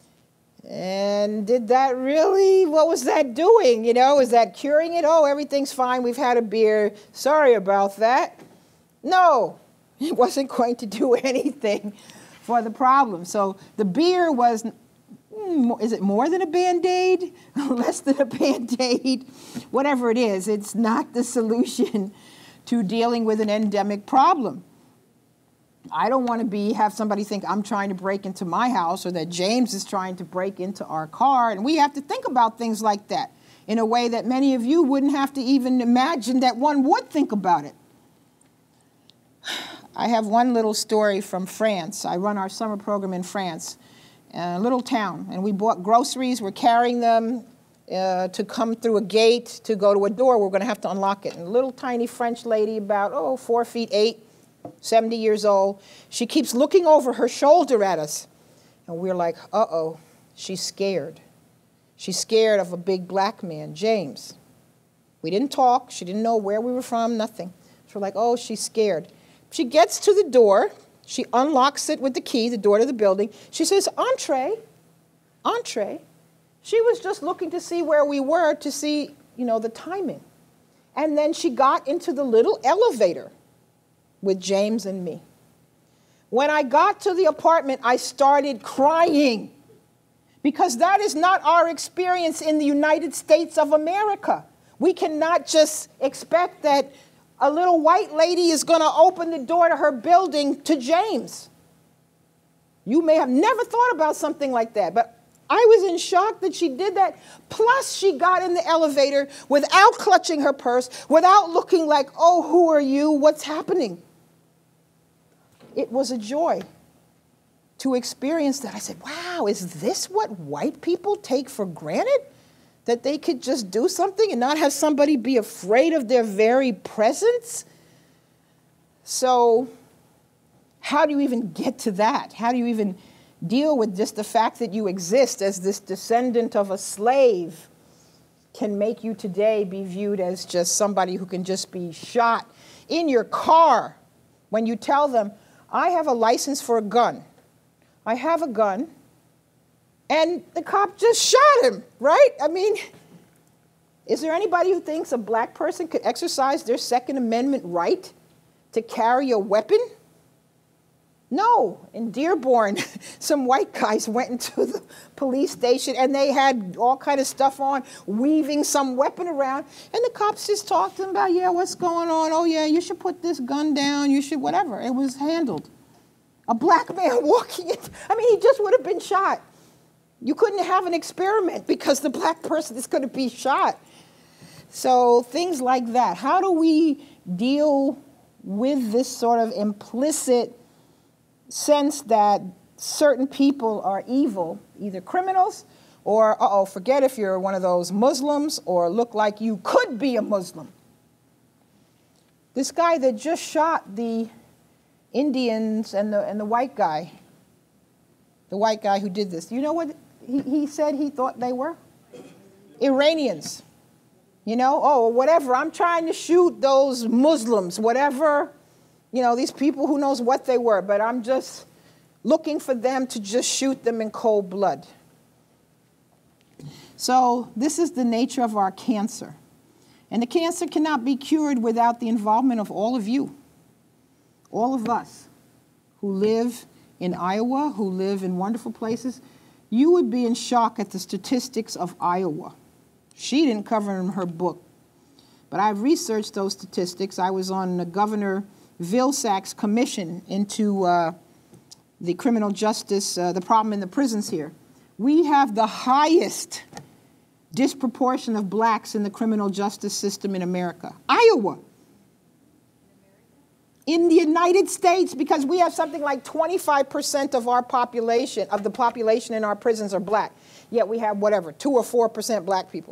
S2: And did that really, what was that doing? You know, is that curing it? Oh, everything's fine, we've had a beer, sorry about that. No, it wasn't going to do anything for the problem. So the beer was, is it more than a Band-Aid? Less than a Band-Aid? Whatever it is, it's not the solution to dealing with an endemic problem. I don't want to have somebody think I'm trying to break into my house or that James is trying to break into our car. And we have to think about things like that in a way that many of you wouldn't have to even imagine that one would think about it. I have one little story from France. I run our summer program in France, a little town, and we bought groceries. We're carrying them to come through a gate to go to a door. We're going to have to unlock it. And a little tiny French lady, about 4'8", 70 years old, she keeps looking over her shoulder at us. And we're like, uh-oh, she's scared. She's scared of a big black man, James. We didn't talk. She didn't know where we were from, nothing. So we're like, oh, she's scared. She gets to the door. She unlocks it with the key, the door to the building. She says, entree, entree. She was just looking to see where we were to see, you know, the timing. And then she got into the little elevator with James and me. When I got to the apartment, I started crying because that is not our experience in the United States of America. We cannot just expect that a little white lady is going to open the door to her building to James. You may have never thought about something like that, but I was in shock that she did that. Plus, she got in the elevator without clutching her purse, without looking like, oh, who are you? What's happening? It was a joy to experience that. I said, wow, is this what white people take for granted? That they could just do something and not have somebody be afraid of their very presence? So how do you even get to that? How do you even deal with just the fact that you exist as this descendant of a slave can make you today be viewed as just somebody who can just be shot in your car when you tell them, I have a license for a gun. I have a gun. And the cop just shot him, right? I mean, is there anybody who thinks a black person could exercise their Second Amendment right to carry a weapon? No. In Dearborn, some white guys went into the police station and they had all kind of stuff on, weaving some weapon around. And the cops just talked to them about, yeah, what's going on? Oh, yeah, you should put this gun down. You should whatever. It was handled. A black man walking in, I mean, he just would have been shot. You couldn't have an experiment because the black person is going to be shot. So things like that. How do we deal with this sort of implicit sense that certain people are evil, either criminals or, forget if you're one of those Muslims or look like you could be a Muslim. This guy that just shot the Indians and the white guy, who did this, you know what he said he thought they were? Iranians. You know, oh, whatever, I'm trying to shoot those Muslims, whatever. You know, these people, who knows what they were, but I'm just looking for them to just shoot them in cold blood. So this is the nature of our cancer. And the cancer cannot be cured without the involvement of all of you, all of us who live in Iowa, who live in wonderful places. You would be in shock at the statistics of Iowa. She didn't cover them in her book, but I've researched those statistics. I was on the Governor Vilsack's commission into the criminal justice, the problem in the prisons here. We have the highest disproportion of blacks in the criminal justice system in America. Iowa. In the United States, because we have something like 25% of our population, of the population in our prisons are black. Yet we have whatever, 2 or 4% black people.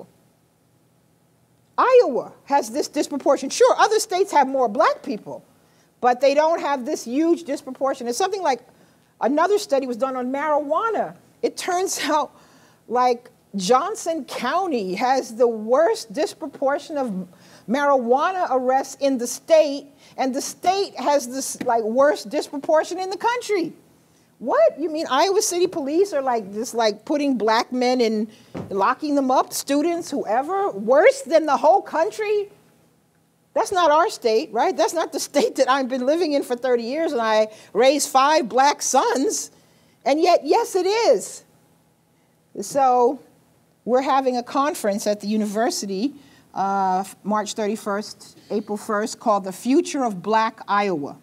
S2: Iowa has this disproportion. Sure, other states have more black people, but they don't have this huge disproportion. It's something like another study was done on marijuana. It turns out like Johnson County has the worst disproportion of marijuana arrests in the state, and the state has this like worst disproportion in the country. What? You mean Iowa City police are like just like putting black men in, locking them up, students, whoever, worse than the whole country? That's not our state, right? That's not the state that I've been living in for 30 years and I raised 5 black sons. And yet, yes, it is. So we're having a conference at the university, March 31st, April 1st, called The Future of Black Iowa.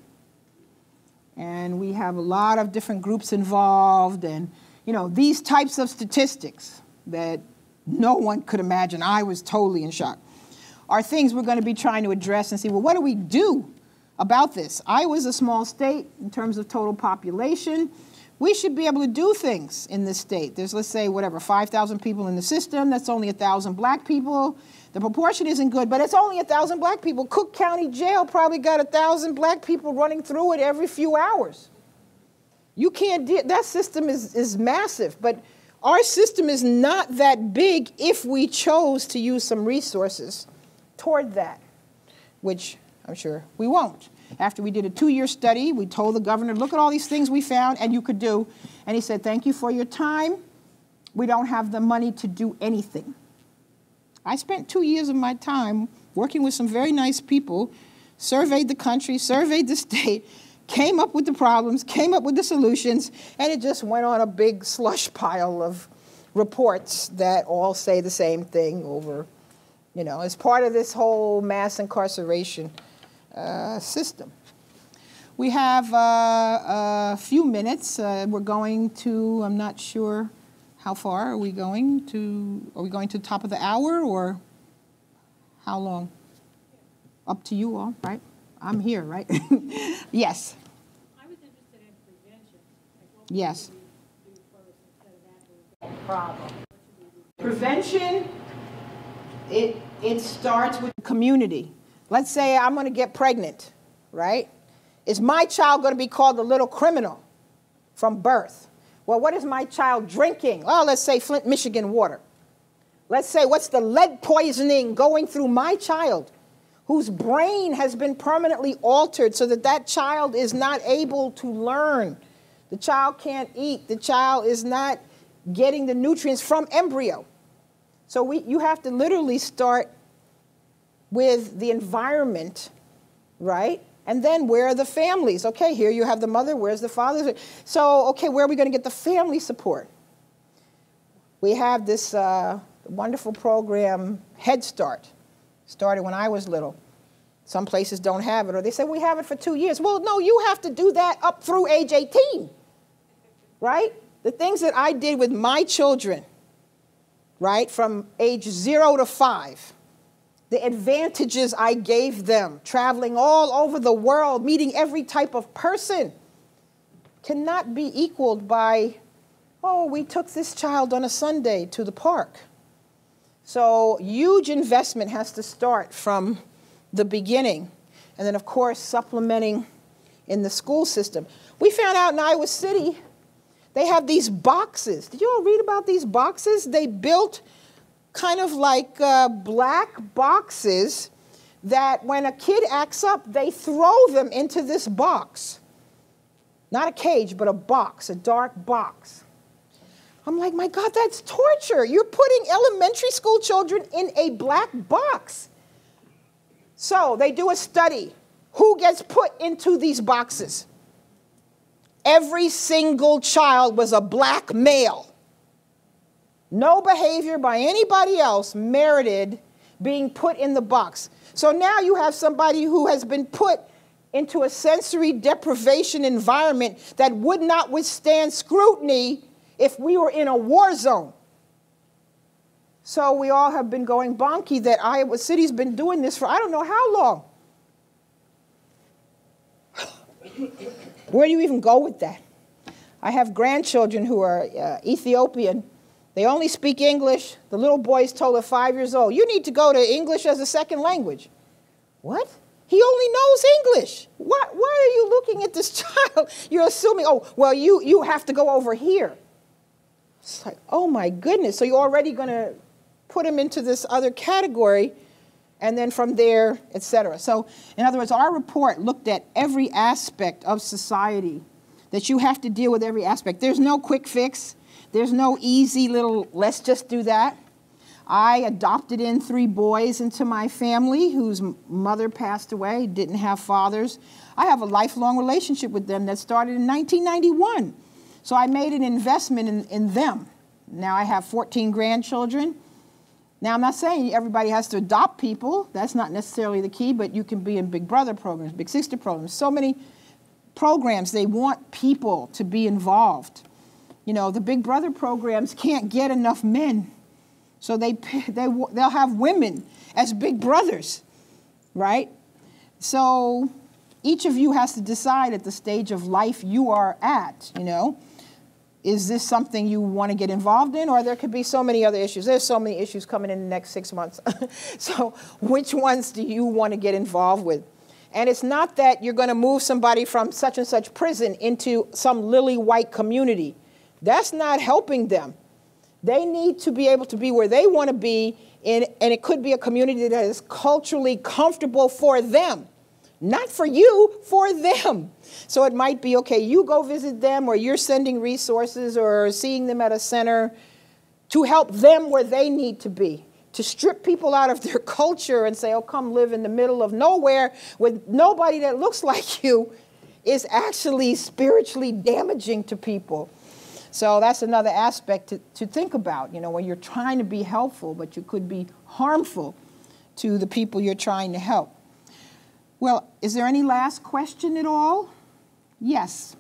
S2: And we have a lot of different groups involved and, you know, these types of statistics that no one could imagine. I was totally in shock. Are things we're going to be trying to address and see, well, what do we do about this? Iowa's a small state in terms of total population. We should be able to do things in this state. There's, let's say, whatever, 5,000 people in the system. That's only 1,000 black people. The proportion isn't good, but it's only 1,000 black people. Cook County Jail probably got 1,000 black people running through it every few hours. You can't do that. System is massive, but our system is not that big if we chose to use some resources toward that, which I'm sure we won't. After we did a 2-year study, we told the governor, look at all these things we found and you could do. And he said, thank you for your time. We don't have the money to do anything. I spent 2 years of my time working with some very nice people, surveyed the country, surveyed the state, came up with the problems, came up with the solutions, and it just went on a big slush pile of reports that all say the same thing over you know, as part of this whole mass incarceration system. We have a few minutes. We're going to, I'm not sure how far are we going to the top of the hour or how long? Up to you all, right? I'm here, right? Yes.
S7: I was interested in prevention. Like what
S2: Yes.
S7: we do first instead of after problem.
S2: Prevention, it starts with the community. Let's say I'm going to get pregnant, right? Is my child going to be called a little criminal from birth? Well, what is my child drinking? Oh, let's say Flint, Michigan water. Let's say, what's the lead poisoning going through my child, whose brain has been permanently altered so that that child is not able to learn. The child can't eat. The child is not getting the nutrients from embryo. So you have to literally start with the environment, right? And then where are the families? Okay, here you have the mother, where's the father? So, okay, where are we going to get the family support? We have this wonderful program, Head Start. Started when I was little. Some places don't have it, or they say, we have it for 2 years. Well, no, you have to do that up through age 18, right? The things that I did with my children, right, from age 0 to 5, the advantages I gave them, traveling all over the world, meeting every type of person, cannot be equaled by, oh, we took this child on a Sunday to the park. So huge investment has to start from the beginning. And then, of course, supplementing in the school system. We found out in Iowa City, they have these boxes. Did you all read about these boxes? They built kind of like black boxes that when a kid acts up, they throw them into this box. Not a cage, but a box, a dark box. I'm like, my God, that's torture. You're putting elementary school children in a black box. So they do a study. Who gets put into these boxes? Every single child was a black male. No behavior by anybody else merited being put in the box. So now you have somebody who has been put into a sensory deprivation environment that would not withstand scrutiny if we were in a war zone. So we all have been going bonky that Iowa City's been doing this for I don't know how long. Where do you even go with that? I have grandchildren who are Ethiopian. They only speak English. The little boy's told at 5 years old, you need to go to English as a second language. What? He only knows English. Why are you looking at this child? You're assuming, oh, well, you have to go over here. It's like, oh, my goodness. So you're already going to put him into this other category, and then from there, et cetera. So, in other words, our report looked at every aspect of society, that you have to deal with every aspect. There's no quick fix. There's no easy little, let's just do that. I adopted in 3 boys into my family whose mother passed away, didn't have fathers. I have a lifelong relationship with them that started in 1991. So I made an investment in them. Now I have 14 grandchildren. Now I'm not saying everybody has to adopt people. That's not necessarily the key, but you can be in Big Brother programs, Big Sister programs. So many programs, they want people to be involved. You know, the Big Brother programs can't get enough men. So they'll have women as big brothers, right? So each of you has to decide at the stage of life you are at, you know. Is this something you want to get involved in? Or there could be so many other issues. There's so many issues coming in the next 6 months. So which ones do you want to get involved with? And it's not that you're going to move somebody from such and such prison into some lily white community. That's not helping them. They need to be able to be where they want to be, and it could be a community that is culturally comfortable for them. Not for you, for them. So it might be, okay, you go visit them, or you're sending resources or seeing them at a center to help them where they need to be. To strip people out of their culture and say, oh, come live in the middle of nowhere with nobody that looks like you is actually spiritually damaging to people. So that's another aspect to think about, you know, when you're trying to be helpful, but you could be harmful. to the people you're trying to help. Well, is there any last question at all? Yes.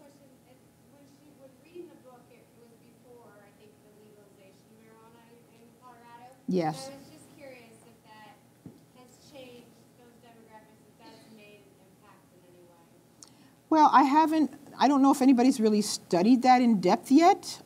S3: When reading the book, it was before, I think, the legalization of marijuana in Colorado.
S2: Yes.
S3: So I was just curious if that has changed those demographics, if that's made an impact in any way.
S2: Well, I don't know if anybody's really studied that in depth yet.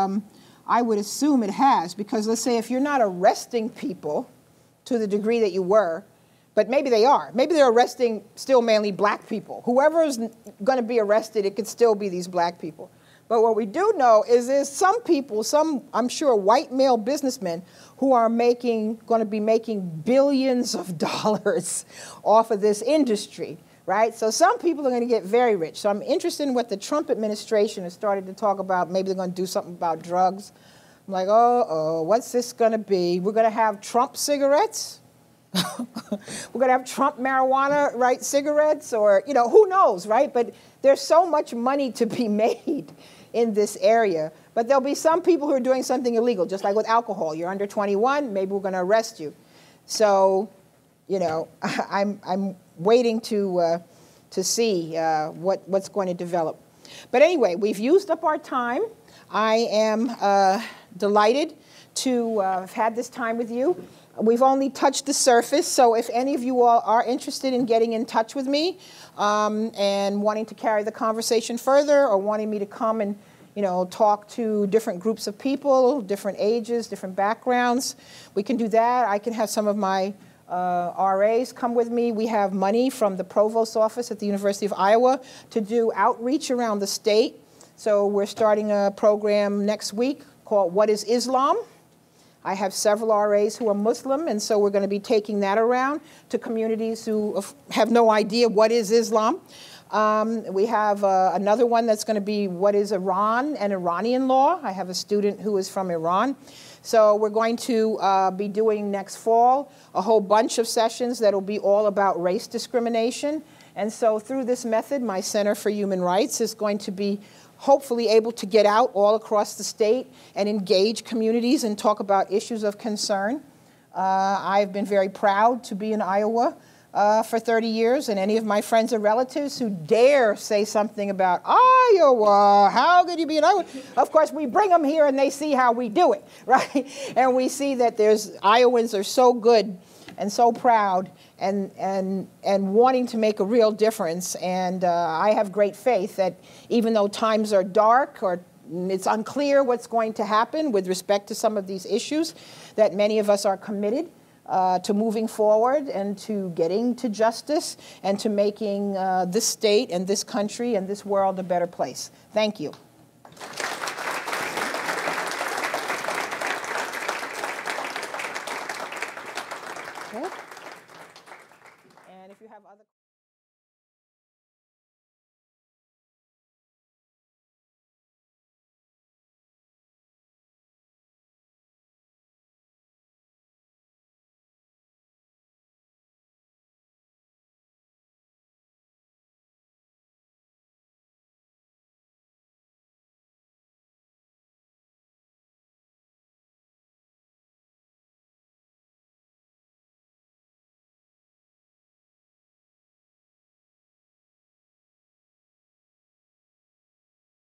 S2: I would assume it has, because let's say if you're not arresting people to the degree that you were, but maybe they are. Maybe they're arresting still mainly black people. Whoever is going to be arrested, it could still be these black people. But what we do know is there's some people, some, I'm sure, white male businessmen who are going to be making billions of dollars off of this industry, right? So some people are going to get very rich. So I'm interested in what the Trump administration has started to talk about. Maybe they're going to do something about drugs. I'm like, oh, what's this going to be? We're going to have Trump cigarettes? We're going to have Trump marijuana, right, cigarettes, or, you know, who knows, right? But there's so much money to be made in this area. But there'll be some people who are doing something illegal, just like with alcohol. You're under 21, maybe we're going to arrest you. So, you know, I'm waiting to see what's going to develop. But anyway, we've used up our time. I am delighted to have had this time with you. We've only touched the surface, so if any of you all are interested in getting in touch with me and wanting to carry the conversation further, or wanting me to come and, you know, talk to different groups of people, different ages, different backgrounds, we can do that. I can have some of my RAs come with me. We have money from the Provost's office at the University of Iowa to do outreach around the state. So we're starting a program next week called What is Islam? I have several RAs who are Muslim, and so we're going to be taking that around to communities who have no idea what is Islam. We have another one that's going to be what is Iran and Iranian law. I have a student who is from Iran. So we're going to be doing next fall a whole bunch of sessions that will be all about race discrimination. And so through this method, my Center for Human Rights is going to be hopefully able to get out all across the state and engage communities and talk about issues of concern. I've been very proud to be in Iowa for 30 years, and any of my friends or relatives who dare say something about Iowa, how could you be in Iowa? Of course, we bring them here and they see how we do it, right? And we see that Iowans are so good and so proud and wanting to make a real difference. And I have great faith that even though times are dark or it's unclear what's going to happen with respect to some of these issues, that many of us are committed to moving forward and to getting to justice and to making this state and this country and this world a better place. Thank you.